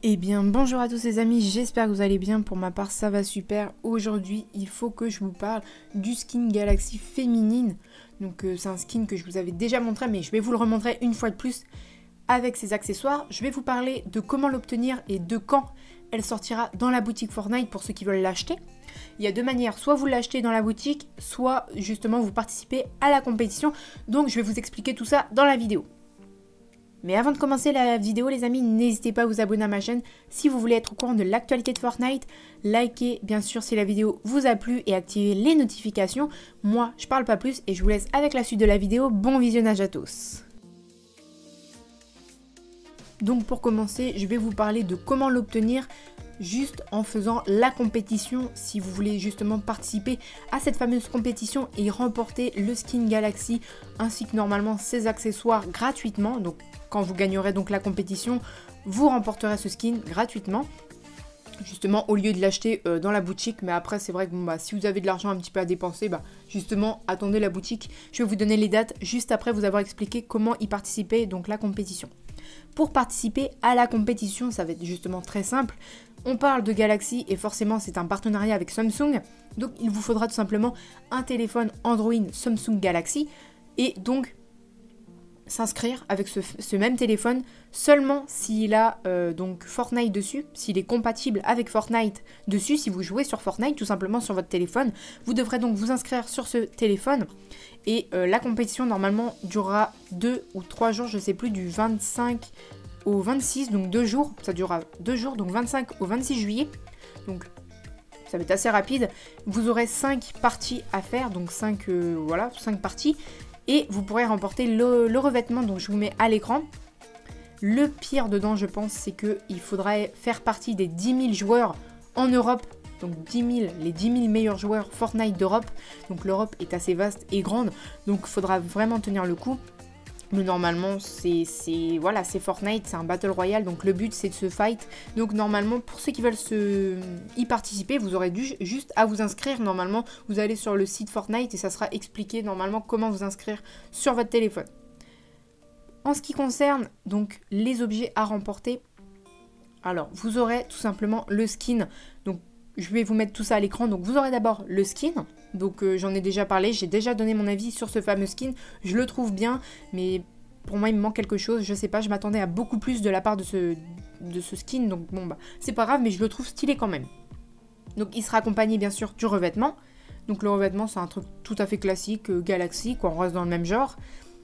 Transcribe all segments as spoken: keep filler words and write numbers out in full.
Eh bien bonjour à tous les amis, j'espère que vous allez bien. Pour ma part ça va super. Aujourd'hui il faut que je vous parle du skin Galaxy féminine. Donc euh, c'est un skin que je vous avais déjà montré, mais je vais vous le remontrer une fois de plus avec ses accessoires. Je vais vous parler de comment l'obtenir et de quand elle sortira dans la boutique Fortnite pour ceux qui veulent l'acheter. Il y a deux manières, soit vous l'achetez dans la boutique, soit justement vous participez à la compétition. Donc je vais vous expliquer tout ça dans la vidéo. Mais avant de commencer la vidéo les amis, n'hésitez pas à vous abonner à ma chaîne si vous voulez être au courant de l'actualité de Fortnite. Likez bien sûr si la vidéo vous a plu et activez les notifications. Moi je parle pas plus et je vous laisse avec la suite de la vidéo. Bon visionnage à tous. Donc pour commencer, je vais vous parler de comment l'obtenir juste en faisant la compétition si vous voulez justement participer à cette fameuse compétition et remporter le skin Galaxy ainsi que normalement ses accessoires gratuitement. Donc quand vous gagnerez donc la compétition, vous remporterez ce skin gratuitement. Justement au lieu de l'acheter euh, dans la boutique, mais après c'est vrai que bon, bah, si vous avez de l'argent un petit peu à dépenser, bah, justement attendez la boutique. Je vais vous donner les dates juste après vous avoir expliqué comment y participer, donc la compétition. Pour participer à la compétition, ça va être justement très simple. On parle de Galaxy et forcément c'est un partenariat avec Samsung. Donc il vous faudra tout simplement un téléphone Android Samsung Galaxy et donc s'inscrire avec ce, ce même téléphone seulement s'il a euh, donc Fortnite dessus, s'il est compatible avec Fortnite dessus, si vous jouez sur Fortnite tout simplement sur votre téléphone. Vous devrez donc vous inscrire sur ce téléphone et euh, la compétition normalement durera deux ou trois jours, je sais plus, du vingt-cinq au vingt-six, donc deux jours, ça durera deux jours, donc vingt-cinq au vingt-six juillet, donc ça va être assez rapide. Vous aurez cinq parties à faire, donc cinq, euh, voilà, cinq parties, et vous pourrez remporter le, le revêtement, donc je vous mets à l'écran. Le pire dedans, je pense, c'est qu'il faudrait faire partie des dix mille joueurs en Europe, donc dix mille, les dix mille meilleurs joueurs Fortnite d'Europe, donc l'Europe est assez vaste et grande, donc il faudra vraiment tenir le coup. Mais normalement c'est voilà, c'est Fortnite, c'est un Battle Royale, donc le but c'est de se fight. Donc normalement pour ceux qui veulent se y participer, vous aurez dû juste à vous inscrire. Normalement vous allez sur le site Fortnite et ça sera expliqué normalement comment vous inscrire sur votre téléphone. En ce qui concerne donc les objets à remporter, alors vous aurez tout simplement le skin. Donc je vais vous mettre tout ça à l'écran. Donc vous aurez d'abord le skin. Donc euh, j'en ai déjà parlé, j'ai déjà donné mon avis sur ce fameux skin. Je le trouve bien, mais pour moi il me manque quelque chose. Je sais pas, je m'attendais à beaucoup plus de la part de ce, de ce skin. Donc bon bah c'est pas grave, mais je le trouve stylé quand même. Donc il sera accompagné bien sûr du revêtement. Donc le revêtement c'est un truc tout à fait classique, euh, Galaxy, quoi, on reste dans le même genre.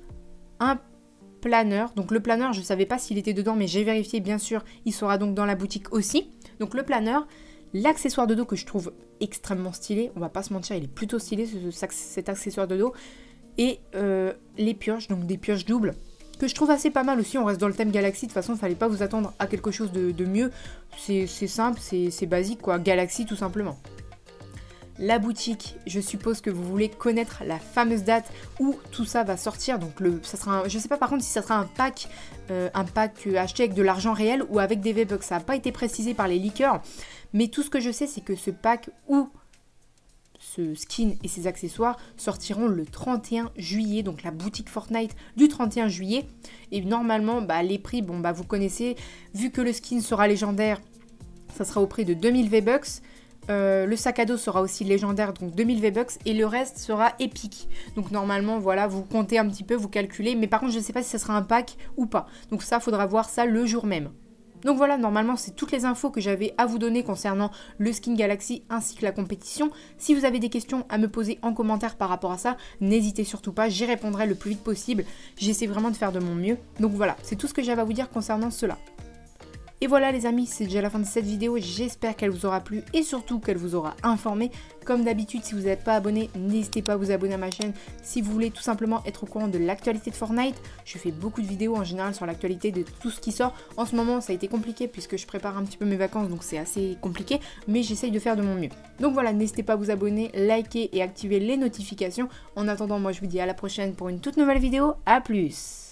Un planeur, donc le planeur je savais pas s'il était dedans, mais j'ai vérifié bien sûr, il sera donc dans la boutique aussi. Donc le planeur. L'accessoire de dos que je trouve extrêmement stylé, on va pas se mentir, il est plutôt stylé ce, ce, cet accessoire de dos. Et euh, les pioches, donc des pioches doubles, que je trouve assez pas mal aussi, on reste dans le thème Galaxy, de toute façon il fallait pas vous attendre à quelque chose de, de mieux. C'est simple, c'est basique quoi, Galaxy tout simplement. La boutique, je suppose que vous voulez connaître la fameuse date où tout ça va sortir. Donc le, ça sera un, je sais pas par contre si ça sera un pack, euh, un pack acheté avec de l'argent réel ou avec des V-Bucks. Ça n'a pas été précisé par les leakers. Mais tout ce que je sais, c'est que ce pack ou ce skin et ses accessoires sortiront le trente et un juillet. Donc la boutique Fortnite du trente et un juillet. Et normalement, bah, les prix, bon bah vous connaissez. Vu que le skin sera légendaire, ça sera au prix de deux mille V-Bucks. Euh, le sac à dos sera aussi légendaire, donc deux mille V-Bucks, et le reste sera épique. Donc normalement, voilà, vous comptez un petit peu, vous calculez, mais par contre, je ne sais pas si ça sera un pack ou pas. Donc ça, faudra voir ça le jour même. Donc voilà, normalement, c'est toutes les infos que j'avais à vous donner concernant le skin Galaxy ainsi que la compétition. Si vous avez des questions à me poser en commentaire par rapport à ça, n'hésitez surtout pas, j'y répondrai le plus vite possible. J'essaie vraiment de faire de mon mieux. Donc voilà, c'est tout ce que j'avais à vous dire concernant cela. Et voilà les amis, c'est déjà la fin de cette vidéo, j'espère qu'elle vous aura plu et surtout qu'elle vous aura informé. Comme d'habitude, si vous n'êtes pas abonné, n'hésitez pas à vous abonner à ma chaîne si vous voulez tout simplement être au courant de l'actualité de Fortnite. Je fais beaucoup de vidéos en général sur l'actualité de tout ce qui sort. En ce moment, ça a été compliqué puisque je prépare un petit peu mes vacances, donc c'est assez compliqué, mais j'essaye de faire de mon mieux. Donc voilà, n'hésitez pas à vous abonner, liker et activer les notifications. En attendant, moi je vous dis à la prochaine pour une toute nouvelle vidéo, à plus!